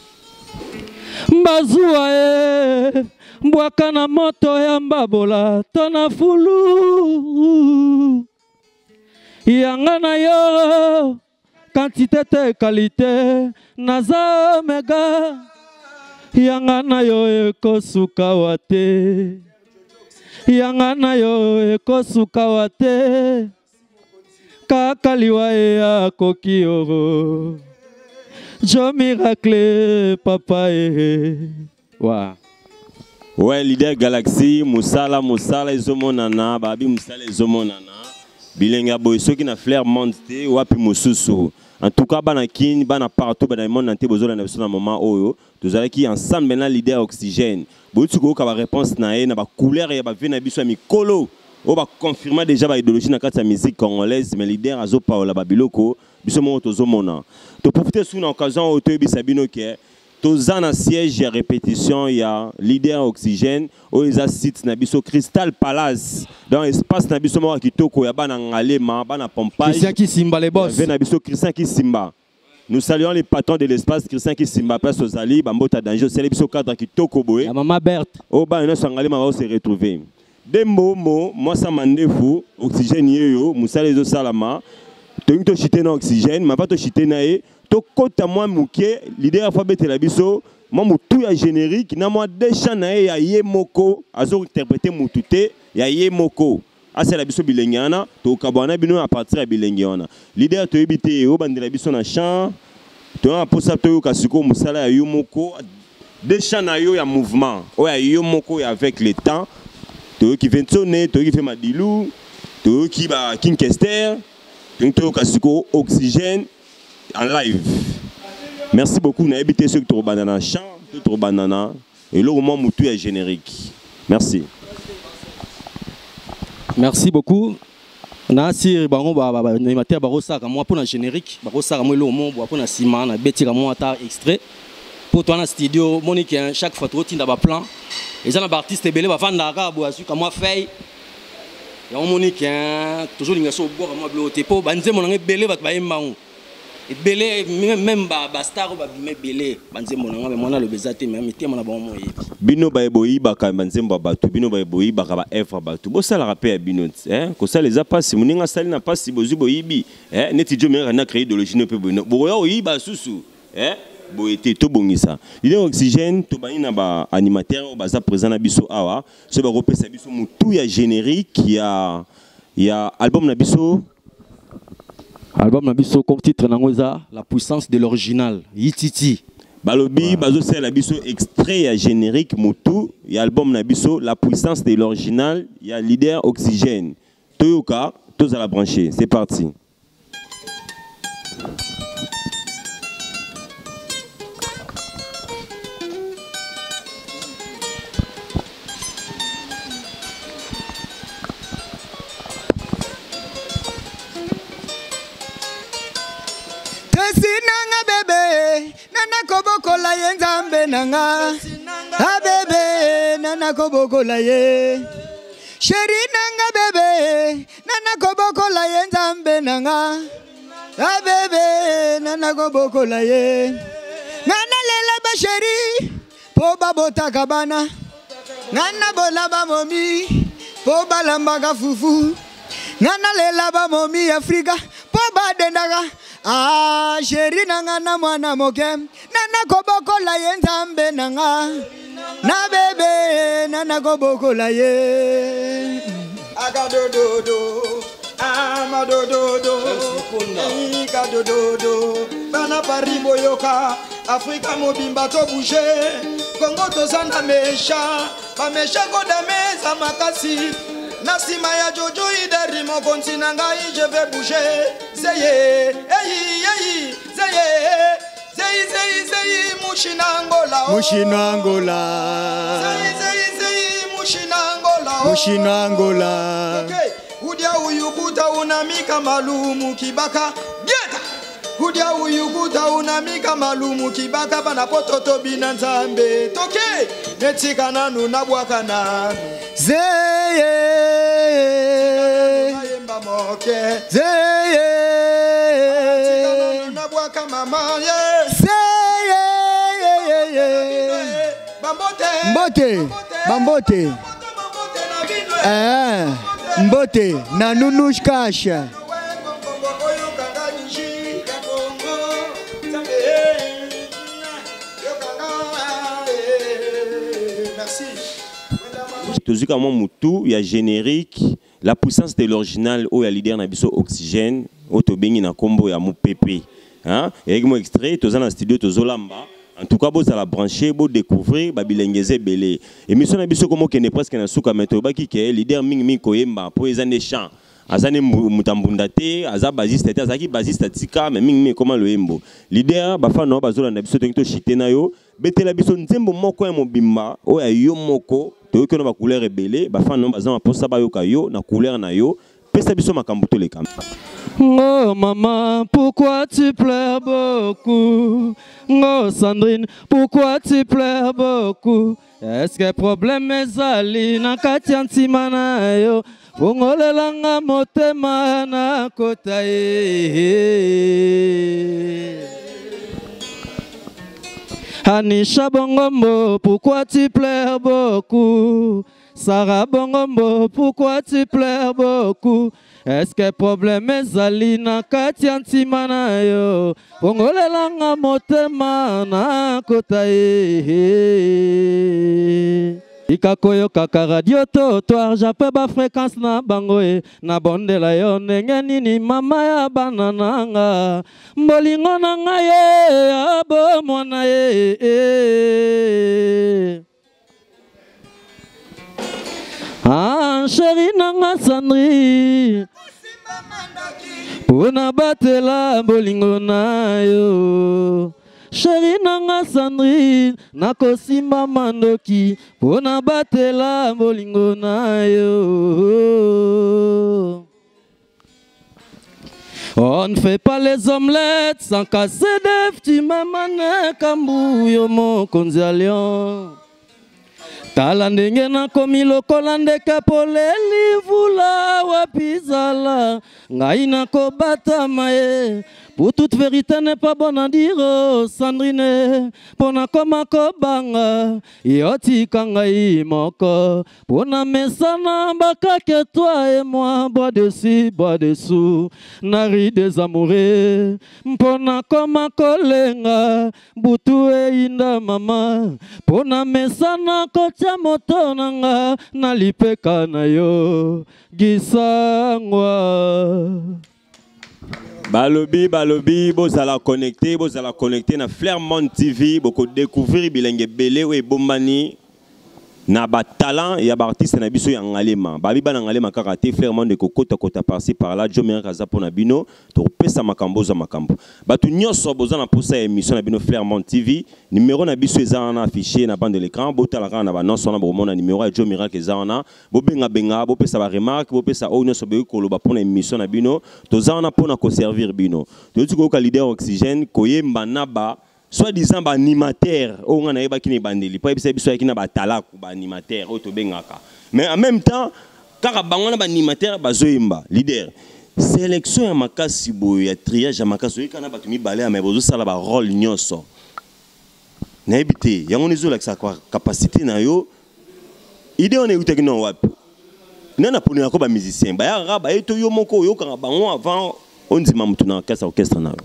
Mbazua e mbwaka na moto ya mbabola tona fulu yanga na yo quantité te qualité naza omega yanga na yo ekosuka wate yanga na yo ekosuka wate kakaliwa ya kokioro jo miracle papa e wa ouais leader Galaxy musala musala ezomonana babi musala ezomonana bilenga boy soki na Flair Monde te wapi mususu. En tout cas bana kin bana partout bana monde nanté bozola na biso na moment oyo tozalaki ensemble maintenant leader Oxygène botu ko ka ba réponse na e na ba couleur ya ba vie na biso mikolo o ba confirmer déjà ba idéologie na kati ya musique congolaise mais leader azo paola ba biloko biso mo tozomona to profiter sous na occasion o to bisa bino ke toza na siège ya répétition ya leader Oxygène o eza site na biso Crystal Palace dans espace na biso mo kitoko ya bana ngalema bana pompage Christian Kisimba les boss na biso Christian Kisimba. Nous saluons les patrons de l'espace Christian Kisimba place aux Ali bambota danger c'est biso cadre kitoko boy la maman Berthe o ba na sangalema va se retrouver Dembo mo moi ça mandefu Oxygène yo musale zo salama to to chité na Oxygène ma pas to chité na e to kota moi muke leader fa betela biso moi mutu ya générique na moi déjà na e ya yemoko azo interpréter mutute ya yemoko asa la biso bilengiana to kabwana bino à partir ya bilengiana leader to ebité o bandela biso na chant Tu as pour ça tu as siko musala ya yo moko des chants na yo ya mouvement. O ya yo moko avec le temps. Tu qui vient sonner, tu qui fait Madilou, tu qui ba King Kester, tu as siko oxygène en live. Merci beaucoup. Na habité ceux qui trop banana chant, trop banana et le moment où tout est générique. Merci. Merci beaucoup. Nasir bango ba ba animateur ba rosaka moi pour na générique ba rosaka moi le moment pour na ciment na beti moi ata extrait pour toi na studio Monique chaque fois trop tinda ba plan et ça na ba artiste belé ba fanda ka bo asu ka moi feuille ya Monique toujours linga so bo moi bloté po banze mon nga belé ba ba yembango et belé même ba ba star ba bimé belé banze mon nga mais mona le bezate même té mona bon moi bino ba boyi ba ka banzemba batu bino ba boyi ba ka ba effort batu bo sala rappel ya bino hein ko sala les pas si muninga sali na pas si bozu boyibi hein neti jo me na créer idéologie ne peut bono bo yo yiba susu hein bo été to bongisa il oxygène to ba ina ba animateur ba za présent na biso awa so ba repesa biso mutu ya générique ya ya album na biso album na biso comme titre nango za la puissance de l'original Yititi. Balobi, bazo c'est la biso extrait à générique Moutou, il y a album Nabiso, la puissance de l'original, il y a leader oxygène. Toyoka, tous à la brancher, c'est parti. Koboko la ye nzambe nanga ha bebe nana koboko la ye sheri nanga bebe nana koboko la ye nzambe nanga ha bebe nana koboko la ye nana lela ba sheri po babota kabana nana bola ba momi po balamba ka fufu nana lela ba momi Afrika po badendaga. Ah, chéri nanga na mwana moke nana koboko la ye nzambe nanga na bebe nana koboko la ye agadododo amadododo igadododo bana pari boyoka Afrika mobimba to bouger Congo to sanda mesha ba mesha koda meza makasi Nasima ya jojo ideri mo kontinanga je vais bouger Zeye, eyi, eyi, zeye Zeyi, zeyi, zeyi, mushinangola Mushinangola Zeyi, zeyi, zeyi, mushinangola Mushinangola Udia uyukuta unamika malumu kibaka Bieta Udia uyukuta unamika malumu kibaka Bana pototo binanzambe Toke Netika nanu nabwaka nanu Zeye Zeye Nabwaka mama Zeye Mbote Bambote Eh Mbote na nunush kasha Merci. Tozika mo mutu ya générique la puissance de l'original o ya leader na biso oxygène o to bengi na kombo ya mopepe hein et mo extrait tozana studio tozolamba en tout cas bo za la brancher bo découvrir ba bilengeze belé émission na biso komo kene presque na suka meto baki ke leader mingi mingi koyemba po ezane chant azane mutambunda te aza basiste te azaki basiste tika mais mingi mingi comment le yembo leader ba fa no bazola na biso to chité na yo betela biso nzembo moko ya mobimba o ya yo moko to ko na ba couleur rebelle ba fa no bazama posa ba yo ka yo na couleur na yo pesa biso makambo to leka. Oh maman, pourquoi tu pleures beaucoup? Oh Sandrine, pourquoi tu pleures beaucoup? Est-ce que problème ezali na kati ntima na yo? Fongolelanga motema na kota ye. Anisha Bongombo, pourquoi tu pleures beaucoup? Sarah Bongombo, pourquoi tu pleures beaucoup? Est-ce que problème ezali na kati ntima na yo? Fongolelanga motema na kota ye. tika koyo kaka radio totoir jape ba fréquence na bango e na bondela yo ndenge nini mama ya bana nanga mbolingo na ngai ye abo mwana ye ah chéri nanga Sandrine pona batela bolingo na yo chéri nanga Sandrine nakosimba mandoki pona batela bolingo na yo. On ne fait pas les omelettes sans casser des petits mamane kambu yo mokonzi ya lion. Tala ndenge nakomi lokola ndeke poleli vula wapizala ngai nakobatama ye. Pour toute vérité n'est pas bonne à dire, Sandrine. Pona koma kobanga, yoti kangai moko. Pona mesana baka que toi et moi, bois dessus, bois dessous. Nari des amoureux. Pona koma kolenga, butu e inda mama. Pona mesana kocha moto nanga, nalipeka na yo, gisangwa. Balobi, balobi, vous allez connecter, vous allez connecter na Flairmont T V, beaucoup découvrir bilenge belé ou bombani na ba talent et ba artiste na biso ya ngalema. Babi ba ngalema karaté Flairmont de kokota kota par-ci par-là, jo mera kaza pona bino, to pesa makambo za makambo. Ba tu nyonso boza na posa émission na bino Flairmont T V, numéro na biso eza na affiché na bande de l'écran, botala kana ba non sona bomona numéro ya jo mera keza na, bo benga benga, bo pesa ba remarque, bo pesa o nyonso be ko loba pona émission na bino, to za na pona ko servir bino. To tu ko ka leader oxygène koyemba na ba soit disant ba animateur o ngana yeba kini bandeli pa ebisa biso yakina ba talaku ba animateur o to bengaka mais en même temps kaka bangona ba animateur bazoyemba leader sélection ya makasi boyo ya triage ya makasi oyo kana batumi balé mais bozo sala ba rôle nyonso na ebité yango nizo la sa capacité na yo idée on est utaki non wapi nana poni yako ba musicien ba ya ba eto yo moko yo kanga bango avant on dit mamutu na orchestre orchestre na.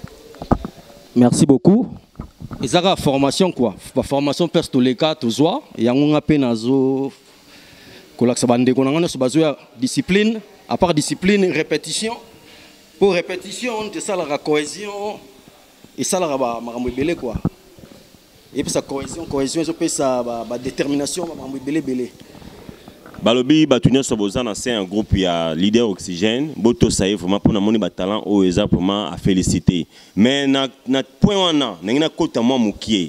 Merci beaucoup. Et ça la formation quoi, la formation pers tous les cas toujours. Et on a peine à zo, collègue ça bande qu'on a on se base sur discipline. À part discipline, répétition. Pour répétition, c'est ça la cohésion. Et ça la maramou belé quoi. Et puis sa cohésion, cohésion, je peux ça, bah détermination, maramou belé belé. Balobi batunya sobozana c'est un groupe il y a leader oxygène boto ça est vraiment pour na moni ba talent au exactement à féliciter mais na na point wana na kota moi mukie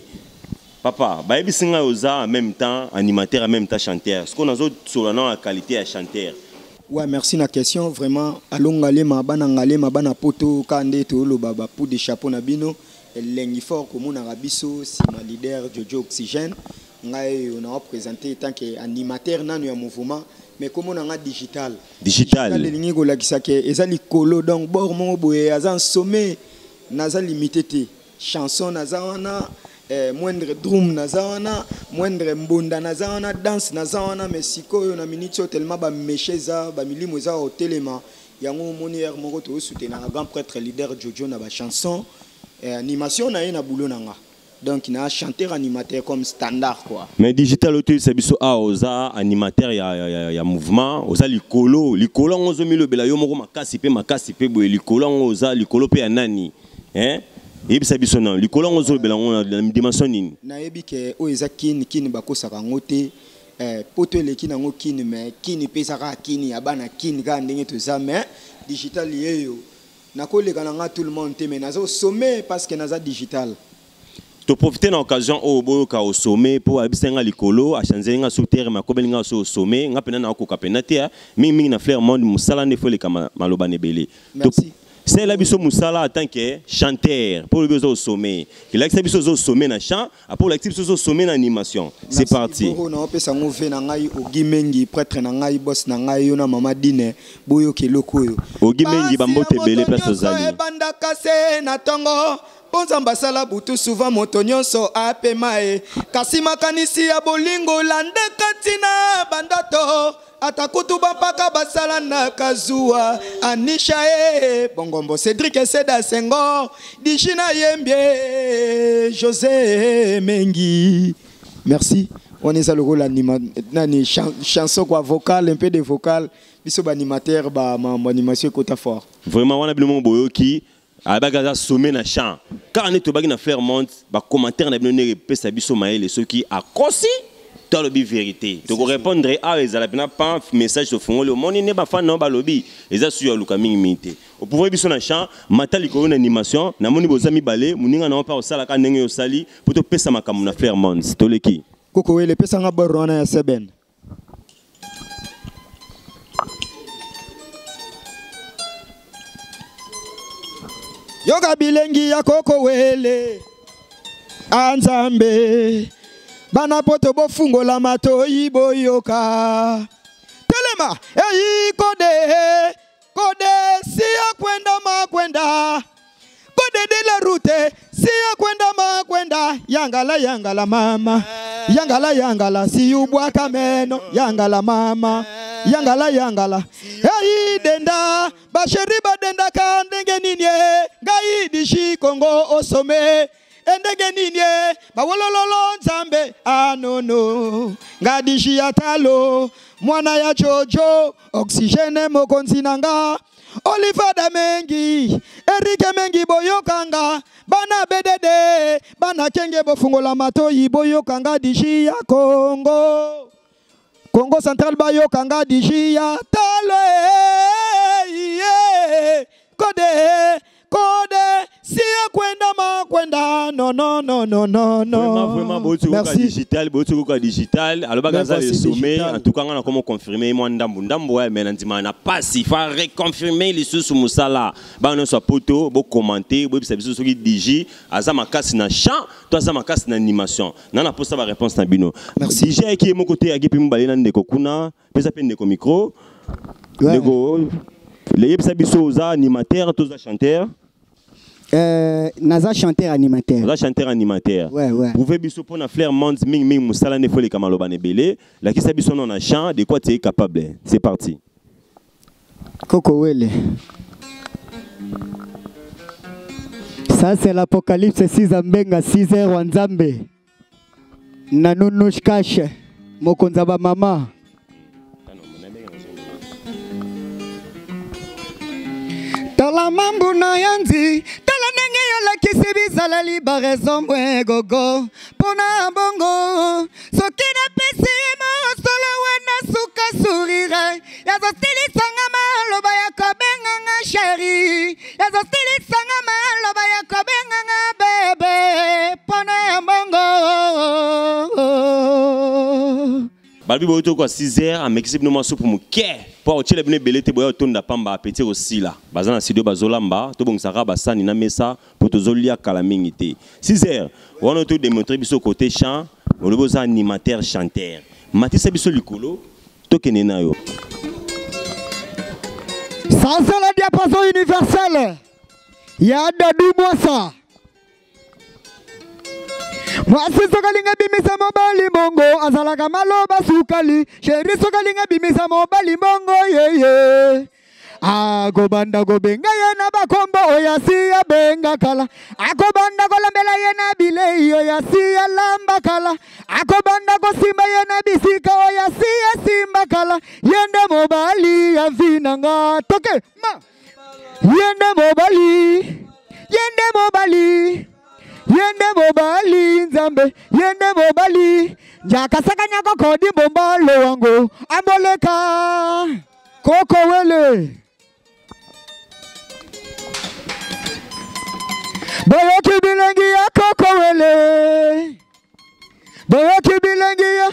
papa ba ebisinga oza en même temps animateur en même temps chanteur ce qu'on a autres sur la qualité à chanteur. Ouais, merci na question vraiment alongale ma bana ngale ma bana poto kande to lo baba pour des chapeaux na bino lengi fort comme on a rabiso si ma leader Jojo Oxygène. On a présenté tant qu'animateur dans le mouvement, mais comme on a digital. Digital. Digital, colo donc bord mon boy, azan sommet, naza limité. Chanson nazawana, moindre drum nazawana, moindre mbunda nazawana, danse nazawana, mais si ko na minute tellement ba mecheza, ba milimo za au téléma, yango monier moko to soutenir un grand prêtre leader Jojo na ba chanson, animation na na boulot nanga. Donc il a un chanteur animateur comme standard quoi. Mais digital auto c'est biso a oza animateur ya ya ya mouvement oza likolo likolo ngozo milo bela yo moko makasi pe makasi pe boye likolo ngoza likolo pe ya nani hein et puis c'est biso non likolo ngozo bela ngona na dimension nini na yebi ke o eza kini kini bakosa ka ngote eh poto le kini ngo kini mais kini pesa ka kini ya bana kini ka ndenge to za mais digital yeyo na ko le kana tout le monde mais nazo sommet parce que naza digital. Tu profiter de l'occasion au boka au sommet pour abisenga likolo a changer nga sur terre ma kobelinga au sommet nga pena na ko kapenatia mi mi na Flairmont musala ne fole kama maloba nebele. Merci. C'est la biso musala en tant que chanteur pour le besoin au sommet. Il a biso au sommet na chant pour la biso au sommet na animation. C'est parti. Pour na opesa ngove na ngai ogimengi prêtre na ngai boss na ngai yo na mama dine boyo keloko yo. Ogimengi bambote belé place zali. Banda kase na tongo. Bonza mbasala butu souvent moto nyonso apemae kasi makanisi ya bolingo lande katina bandato atakutu bampaka basala na kazua anisha e bongombo Cédric Seda Sengo Dishina Yembie José Mengi. Merci. On est ça le rôle anima, nani chanson quoi vocal, un peu de vocal, biso ba animateur ba ma animation côté fort. Vraiment on a bien mon boyo qui a bagaza sommet na chant. Quand on est to bagi na Fairmont, ba commentaire na bien ne repesa biso maele ceux qui a kosi dans le vérité. Donc répondre à les ala bina pas message au fond le monde ne ba fan non ba lobby. Eza sur luka mingi mité. Au pouvoir biso na chant, matali ko na animation, na moni bozami balé, muninga na pa osala ka ndenge yo sali pour to pesa makamu na Fairmont. To leki. Koko le pesa nga borona ya seben. Yoga bilengi ya koko wele Anzambe Bana poto bo fungo la mato ibo yoka Telema Eyi kode Kode siya kwenda ma kwenda Kode de la route siya kwenda ma kwenda Yangala yangala mama Yangala yangala si ubwa kameno Yangala mama Yangala yangala Eyi denda Basheri badenda kandenge ninye Gai dishi Kongo osome Endege ninye Bawolololo nzambe Ah no no Ngadishi atalo Mwana ya jojo Oxygene mokonzi nanga Olifada mengi Erike mengi boyokanga Bana bedede Bana kenge bofungola matoi boyokanga dishi ya Kongo Congo Central bayo kanga dijia talo eh kode kode si kwenda ma kwenda no no no no no no vraiment vraiment botu ko digital botu ko digital alors bagaza le sommet en tout cas on a comment confirmer moi ndambu ndambu ouais mais ndima na pas il faut reconfirmer les sous musala ba on soit poto bo commenter bo bisa biso soki digi azama kasi na chant to azama kasi na animation nana pour ça ba réponse na bino merci digi qui est mon côté akipi mbale na ndeko kuna pesa pe ndeko micro ndeko les bisa biso za animateur to za chanteur. Euh, naza chanteur animateur. Naza chanteur animateur. Ouais ouais. Pouvez biso pour na Flair Mont ming ming musala ne foli kamalo banebele. La kisa biso non na chant de quoi tu es capable. C'est parti. Koko wele. Ça c'est l'Apocalypse six ambenga six heures wanzambe. Nanunush cash. Mokonzaba mama. Tala mambu na yanzi Tala nenge yola kisibi sala liba raison mwe gogo Pona bongo Soki na pesi mo solo wana suka surire Yazo stili sanga maloba ya kobenga nga sheri Yazo stili sanga maloba ya kobenga nga bebe Pona bongo Balbi boyo ko six heures a mexip no maso pour muke pour otile bine belete boyo tonda pamba petit aussi là bazana studio bazolamba to bongsaka basani na mesa pour tozolia kala mingité six heures on a tout démontrer biso côté chant on le besoin animateur chanteur matisa biso likolo to kenena yo ça c'est la diapason universelle ya dadu moi ça Mwasi sokalinga bimisa mobali mongo azalaka maloba sukali Sheri sokalinga bimisa mobali mongo ye ye Ako banda go benga ye na bakombo oyasi ya benga kala Ako banda go lambela ye na bile oyasi ya lamba kala Ako banda go simba ye na bisika oyasi ya simba kala Yende mobali ya vinanga Toke ma Yende mobali Yende mobali Yende mobali nzambe Yende mobali Njaka saka nyako kodi bombalo wango Amoleka Koko wele Boyoki bilengi ya koko wele Boyoki bilengi ya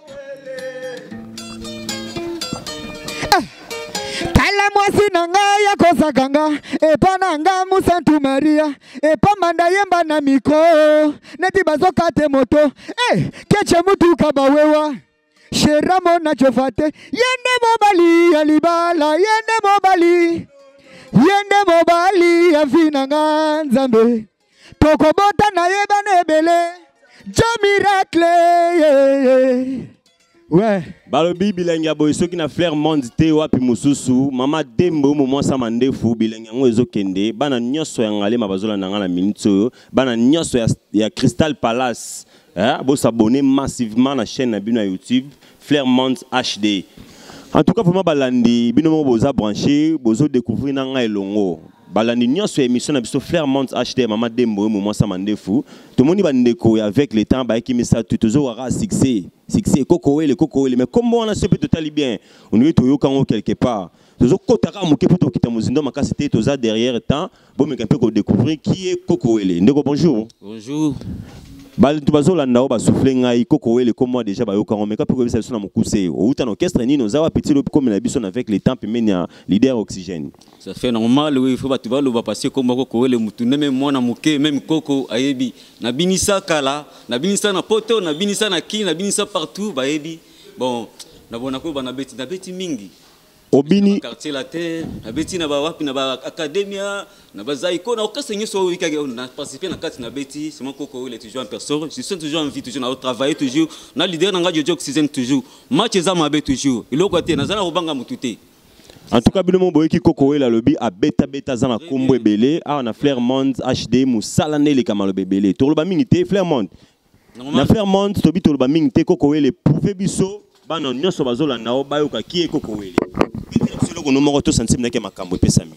Tala mwasi nanga ya kosakanga Epa nanga musantu Maria Epa manda yemba na miko Neti bazoka te moto Eh, keche mutu kabawewa Sheramo na chofate Yende mobali ya libala Yende mobali Yende mobali ya finanga nzambe Tokobota na yeba nebele Jo miracle yeah, yeah. Ouais. Balobi bilenga boy soki na Flair Mont te wapi mususu mama dembo mo mwasa mandefu bilenga ngo ezokende bana nyoso ya ngale mabazola nanga na minute bana nyoso ya, ya Crystal Palace hein, vous s'abonner massivement à la chaîne na YouTube Flairmont H D. En tout cas, vraiment balandi, binomo boza branché, bozo découvrir nanga elongo. Balandi nyo sur émission na biso Flairmont H D Mama Dembo mo moi ça mandefu. Tout le monde bandeko avec le temps ba qui me ça toujours aura succès. Succès Coco le Coco le mais comment on a ce peut totalement bien. On est toyo kango quelque part. Toujours kotaka moké pour kita mozindo makasité toza derrière temps. Bon mais un peu découvrir qui est Coco le. Ndeko bonjour. Bonjour. Bal tu bazo la ndao ba souffler ngai Coco le comme moi déjà ba yo kango mais ka peut que ça na mokuse. Ou ta orchestre ni nos awa petit comme la biso avec les temps puis menia leader oxygène. Ça fait normal, oui, il faut que tu vas passer comme Coco, le moutou, même moi, na mouké, même Coco, ayebi. Na binisa kala, na binisa na poto, na binisa na ki, na binisa partout, ba ayebi. Bon, na bonako, ba na beti, na beti mingi. Obini. Quartier latin, na beti na ba wapi, na ba academia, na ba zaiko, na okasengi so wikage, on a participé na kati na beti, c'est mon Coco, il est toujours en personne, je suis toujours en vie, toujours, on travaille toujours, na leader na radio oxygène toujours, match za mabe toujours, il est au côté, na zana robanga moutouté. En tout cas, binomo boye ki Coco la lobby a beta beta zana kombo belé a na Flairmont H D musalane le kamalo belé. Toloba mingité Flairmont. Na Flairmont tobi toloba mingité Coco le pouve biso ba no nyoso bazola na o bayo ka ki e Coco le. Bité solo ko no moko to sensible na ke makambo pesami.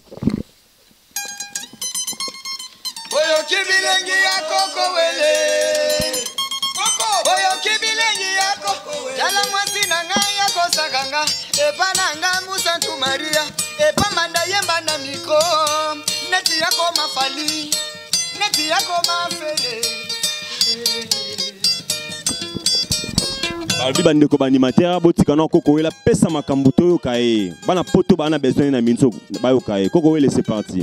Boyo kibilengi ya Coco le. Coco boyo kibilengi ya Coco le. Jala mwasi na ngai ya kosakanga. Epa nanga Musantu Maria, epa manda yemba na miko, neti yako mafali, neti yako mafele. Balbi bandeko banimateur botika na Coco la pesa makambo to yo kae. Bana poto bana besoin na minso ba yo kae. Coco le c'est parti.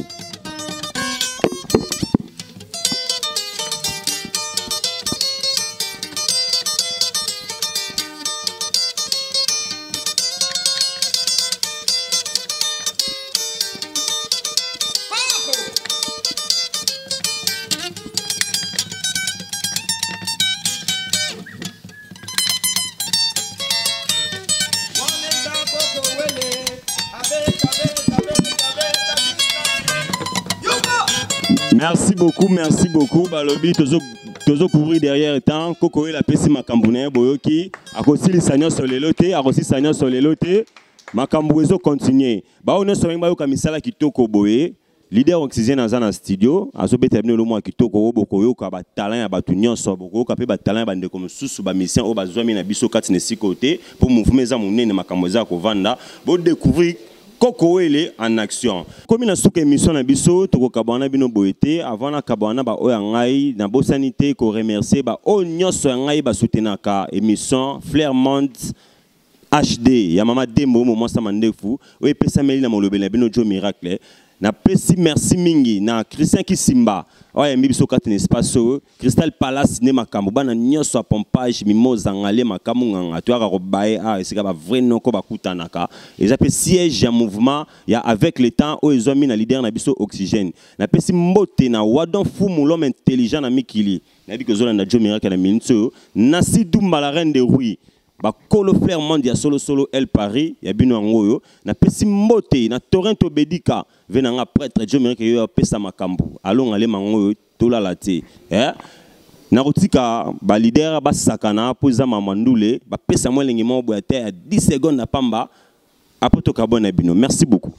Merci beaucoup, merci beaucoup. Balobi, toujours couvrir derrière temps. Coco la pesi makamboune boyoki. Akosi li sanyo sur les lotés, akosi sanyo sur les lotés. Makambouezo continuer. Ba on so ngba yo kamisala kitoko boye. Leader oxygène dans un studio. Azo betemne lo mo kitoko boko yo ka ba talent ya batu nyonso boko ka pe ba talent ba ndeko mususu ba mission o ba zwami na biso kati ne sikote pour mouvement za munene makamboza ko vanda. Bo découvrir Coco ele en action. Comme na souka émission na biso to ko kabana bino boete avant na kabana ba o ngai na bo sanité ko remercier ba o nyoso ngai ba soutenaka émission Flairmont H D ya Mama Dembo mo sa mandefu o epesa meli na molobela bino jo miracle na pesi merci mingi na Christian Kisimba o ya mbiso kati na espace Crystal Palace ne makambo bana nyoso pompage mimoza ngale makamu nganga to aka ko bae a esika ba vrai non ko bakutanaka eza pe siège ya mouvement ya avec le temps o ezomi na leader na biso oxygène na pesi mbote na wadon fumu l'homme intelligent na mikili na bi ko zola na jo miracle na minso na Sidumba la reine de Rui ba Colo Flairmont ya solo solo El Paris ya bino ngoyo na pesi mbote na Torrento Bedika venanga prêtre jo miracle yo pesa makambo alonga le mangoyo tola late eh na rotika ba leader ba sakana poza mamandule ba pesa mo lengi mo boate à dix secondes na pamba apoto carbone bino. Merci beaucoup.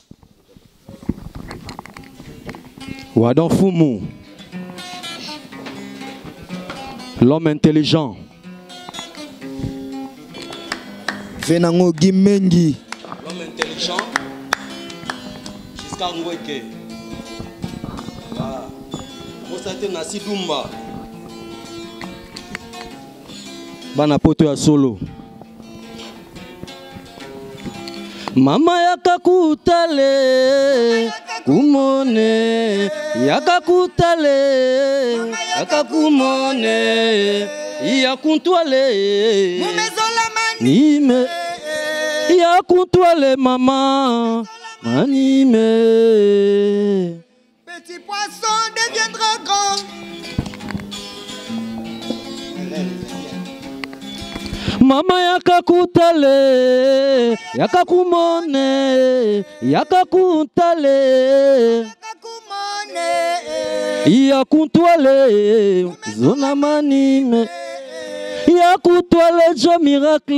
Wadon Fumu, l'homme intelligent. Venango Gimengi. L'homme intelligent. Jusqu'à Ngweke. Voilà. Mosate na Sidumba. Bana poto ya solo. Mama yakakutale kumone yakakutale yakakumone yakuntwale nime yakuntwale mama manime. Petit poisson deviendra grand. Mama yakakutale yakakumone yakakuntale Yakakumone yakuntwale zona manime Yakakutwa le jo miracle.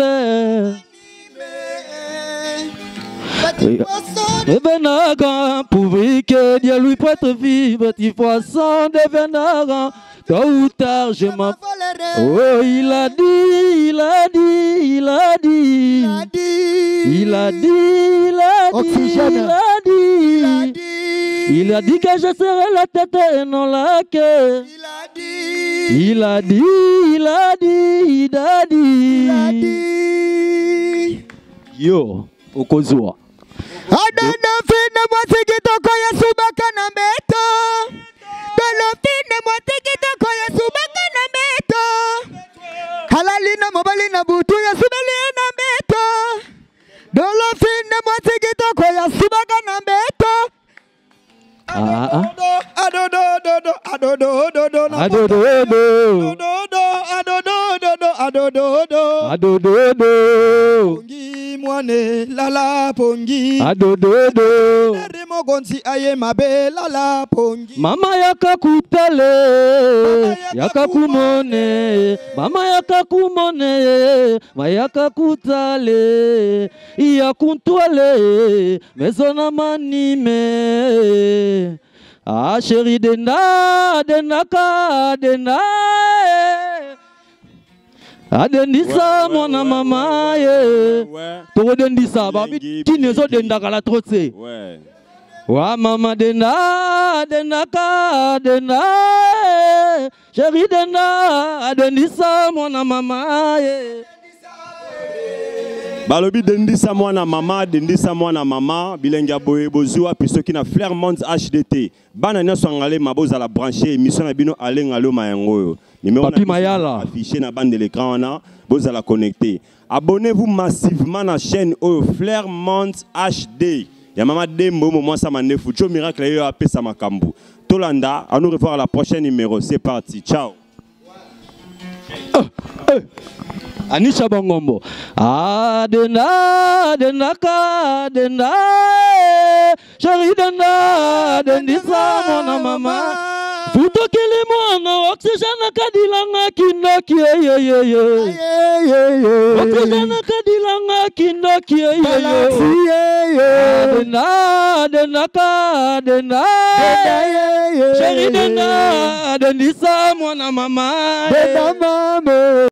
Et Benagan, prouver que Dieu lui prête vie, petit poisson de Benagan. Tôt ou tard, je m'en... Oh, il a dit, il a dit, il a dit. Il a dit, il a dit, il a dit. Il a dit que je serai la tête et non la queue. Il a dit, il a dit, il a dit. Yo, Okozua. Adana fina mwasiki toko ya subaka na meto. Dolo fina mwasiki toko ya subaka na meto. Halali na mobali na butu ya subali na meto. Dolo fina mwasiki toko ya subaka na meto. Ah ah. Adodo dodo adodo dodo Adodo do. adodo adodo dodo adodo do Adodo do. pongi mwane lala pongi Adodo do. Remo gonsi aye mabe lala pongi Mama yakakutale, yakakumone, mama yakakumone, ma yakakutale, yakuntwale, mezona manime. Ah chérie denda, dendaka, denda. Adendisa mona mama ye. To dendisa babi kinezo dendaka la trotse. Ouais. Wa mama denda, dendaka, denda. Chérie denda, dendisa mona mama ye. Balobi dendisa mwana mama, dendisa mwana mama, bilenga boye bozua pisoki na Flairmont H D T. Bana nyoso ngale maboza la brancher émission na bino ale ngalo mayango. Numéro Papi Mayala affiché na bande de l'écran wana, boza la connecter. Abonnez-vous massivement na chaîne au Flairmont H D. Ya mama Dembo mo sa manefu, jo miracle yo apesa makambu. Tolanda, à nous revoir à la prochaine numéro. C'est parti. Ciao. Anisha Bongombo. Ah, denda, dendaka, denda. Chérie denda, dendisa mona mama. Futo kili mwana, oxygène kadilanga kindoki, ye ye ye ye. Oxygène kadilanga kindoki, ye ye ye. Denda, dendaka, denda. Chérie denda, dendisa mwana mama. Denda mama.